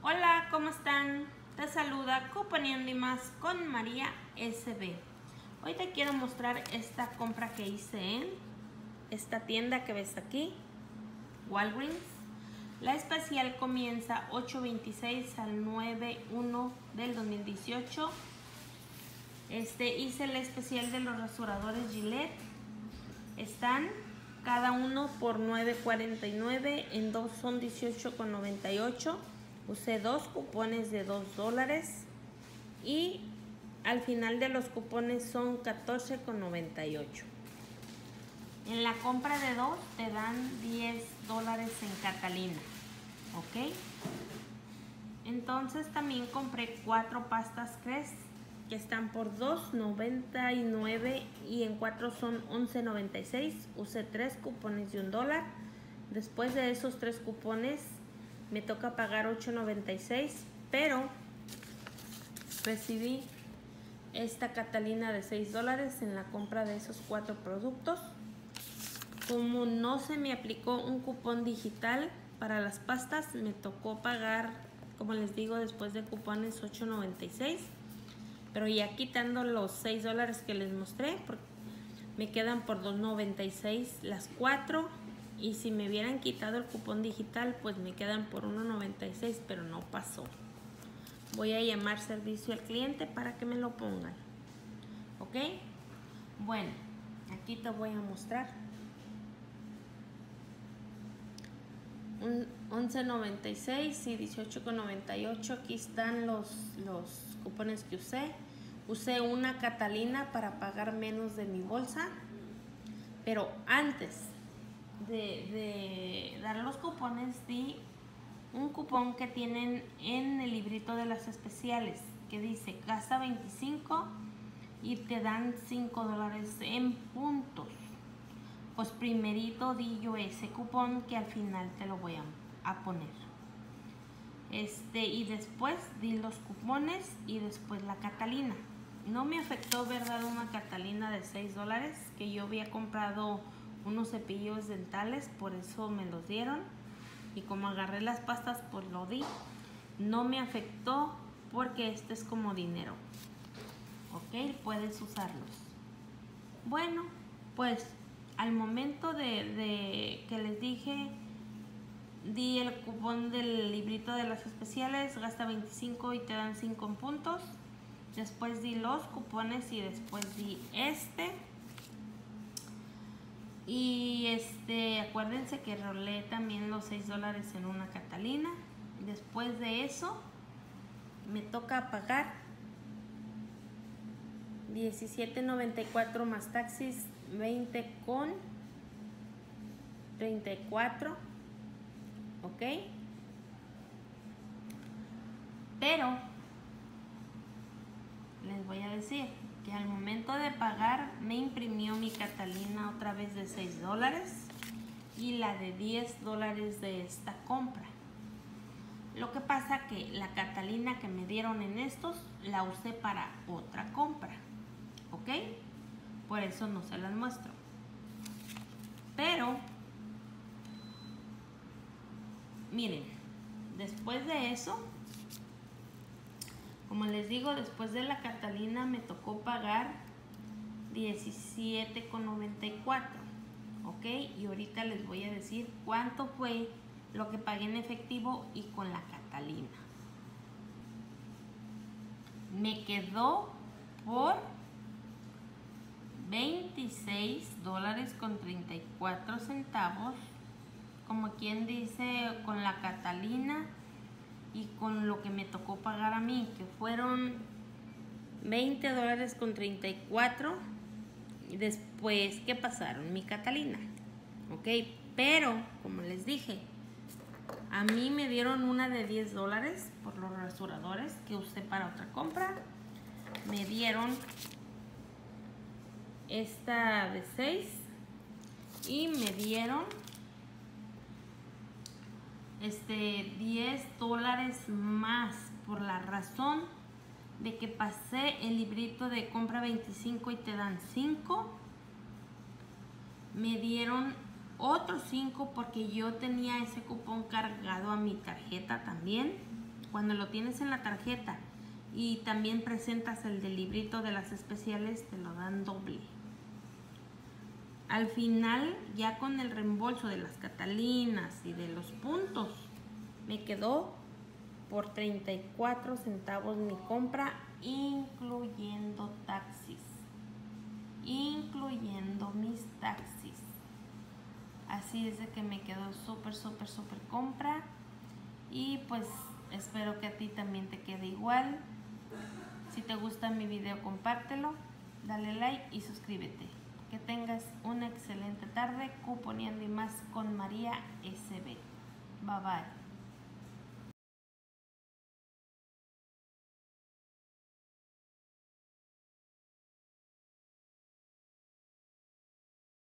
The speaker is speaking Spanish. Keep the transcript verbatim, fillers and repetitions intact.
Hola, ¿cómo están? Te saluda Cuponeando y Más con María S B. Hoy te quiero mostrar esta compra que hice en esta tienda que ves aquí, Walgreens. La especial comienza ocho veintiséis al nueve uno del dos mil dieciocho. Este, hice el especial de los rasuradores Gillette. Están cada uno por nueve cuarenta y nueve, en dos son dieciocho con noventa y ocho. Usé dos cupones de dos dólares y al final de los cupones son catorce con noventa y ocho. En la compra de dos te dan diez dólares en Catalina, ¿ok? Entonces también compré cuatro pastas Crest que están por dos noventa y nueve y en cuatro son once noventa y seis. Usé tres cupones de un dólar. Después de esos tres cupones me toca pagar ocho noventa y seis, pero recibí esta Catalina de seis dólares en la compra de esos cuatro productos. Como no se me aplicó un cupón digital para las pastas, me tocó pagar, como les digo, después de cupones ocho noventa y seis, pero ya quitando los seis dólares que les mostré, me quedan por dos noventa y seis las cuatro. Y si me hubieran quitado el cupón digital, pues me quedan por uno noventa y seis, pero no pasó. Voy a llamar servicio al cliente para que me lo pongan. ¿Ok? Bueno, aquí te voy a mostrar. Un once noventa y seis y dieciocho con noventa y ocho. Aquí están los, los cupones que usé. Usé una Catalina para pagar menos de mi bolsa. Pero antes De, de dar los cupones, di un cupón que tienen en el librito de las especiales que dice gasta veinticinco y te dan cinco dólares en puntos. Pues primerito di yo ese cupón, que al final te lo voy a, a poner. Este, y después di los cupones y después la Catalina. No me afectó, ¿verdad? Una Catalina de seis dólares que yo había comprado unos cepillos dentales, por eso me los dieron, y como agarré las pastas pues lo di. No me afectó porque este es como dinero, ok, puedes usarlos. Bueno, pues al momento de, de que les dije, di el cupón del librito de las especiales, gasta veinticinco y te dan cinco puntos. Después di los cupones y después di este. Y este, acuérdense que rolé también los seis dólares en una Catalina. Después de eso, me toca pagar diecisiete noventa y cuatro más taxis, veinte con treinta y cuatro. ¿Ok? Pero les voy a decir que al momento de pagar me imprimió mi Catalina otra vez de seis dólares y la de diez dólares de esta compra. Lo que pasa que la Catalina que me dieron en estos la usé para otra compra, ¿ok? Por eso no se las muestro. Pero miren, después de eso, como les digo, después de la Catalina me tocó pagar diecisiete con noventa y cuatro, ¿ok? Y ahorita les voy a decir cuánto fue lo que pagué en efectivo y con la Catalina. Me quedó por veintiséis dólares con treinta y cuatro centavos, como quien dice, con la Catalina y con lo que me tocó pagar a mí, que fueron veinte dólares con treinta y cuatro. Y después, ¿qué pasaron? Mi Catalina, ok, pero como les dije, a mí me dieron una de diez dólares por los rasuradores que usé para otra compra. Me dieron esta de seis y me dieron este diez dólares más por la razón de que pasé el librito de compra veinticinco y te dan cinco. Me dieron otros cinco porque yo tenía ese cupón cargado a mi tarjeta también. cuando lo tienes en la tarjeta y también presentas el del librito de las especiales, te lo dan doble. Al final, ya con el reembolso de las Catalinas y de los puntos, me quedó por treinta y cuatro centavos mi compra, incluyendo taxis. Incluyendo mis taxis. Así es de que me quedó súper, súper, súper compra. Y pues espero que a ti también te quede igual. Si te gusta mi video, compártelo, dale like y suscríbete. Que tengas una excelente tarde cuponeando y más con María S B. Bye bye.